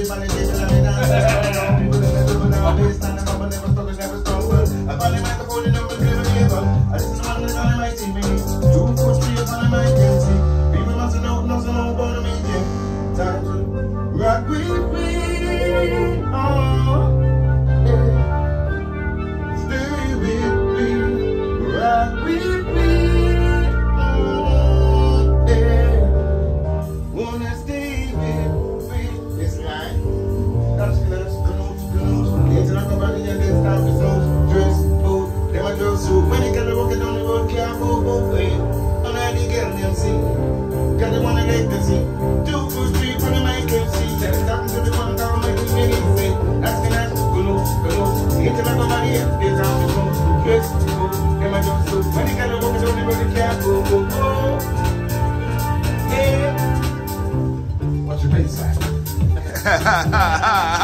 everybody did let me down. People in the double nowadays, standing up and never struggle, never stumble. I finally made the phone and never give up. I listen to one that's on my TV. 2 foot 3 up on my MC. People must know, nothing more about me, yeah. Time to rock with me. Oh, yeah. Stay with me. Rock with me. Oh, yeah. Wanna stay with me. It's like that's close. It's not about the young kids, time to close. Dress, food, them a dress suit. When they get the walking down the road, can't move away. I'm not the girl them see. Got the one I like to see. 2 foot 3 from the mic can see. Just talking to the one down my mini say. Asking that, go. It's like nobody else, they down the road. Dress, food, them a dress suit. When they get the walking down the road, they can't move. Yeah. What's your face like?